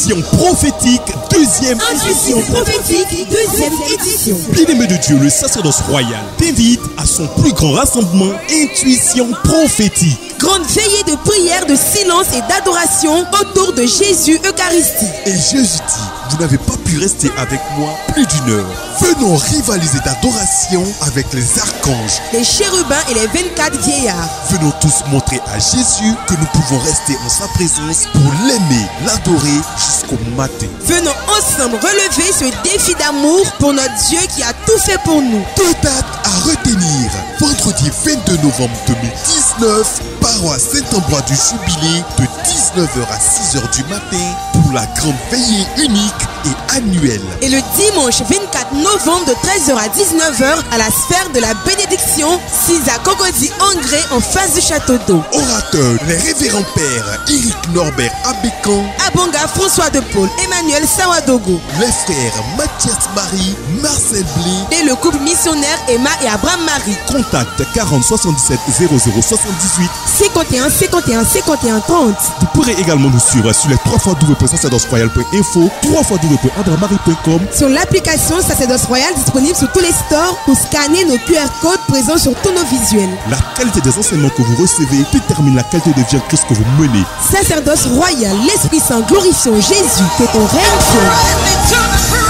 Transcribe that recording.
Intuition prophétique, deuxième Intuition prophétique, deuxième édition. Bien-aimé de Dieu, le sacerdoce royal t'invite à son plus grand rassemblement Intuition prophétique. Grande veillée de prière, de silence et d'adoration autour de Jésus Eucharistie. Et Jésus dit, vous n'avez pas pu rester avec moi plus d'une heure. Venons rivaliser d'adoration avec les archanges, les chérubins et les 24 vieillards. Venons tous montrer à Jésus que nous pouvons rester en sa présence pour l'aimer, l'adorer jusqu'au matin. Venons ensemble relever ce défi d'amour pour notre Dieu qui a tout fait pour nous. Deux dates à retenir. Vendredi 22 novembre 2019, paroisse Saint-Ambroise du Jubilé de 19h à 6h du matin pour la grande veillée unique et annuelle. Et le dimanche 24 novembre de 13h à 19h à la sphère de la bénédiction, 6 à Cocody Angré en face du château d'eau. Orateurs, les révérends pères Éric Norbert Abécan, Abonga François de Paul, Emmanuel Sawadogo, les frères Mathias Marie, Marcel Blé et le couple missionnaire Emma et Abraham Marie. Contact 40 77 00 78 51 51 51 30. Vous pourrez également nous suivre sur les www.sacerdoce-royal.info, www.abrahamarie.com, sur l'application Sacerdoce Royal disponible sur tous les stores pour scanner nos QR codes présents sur tous nos visuels. La qualité des enseignements que vous recevez détermine la qualité de vie en Christ que vous menez. Sacerdoce Royal, l'Esprit Saint glorifiant Jésus, que ton règne vienne.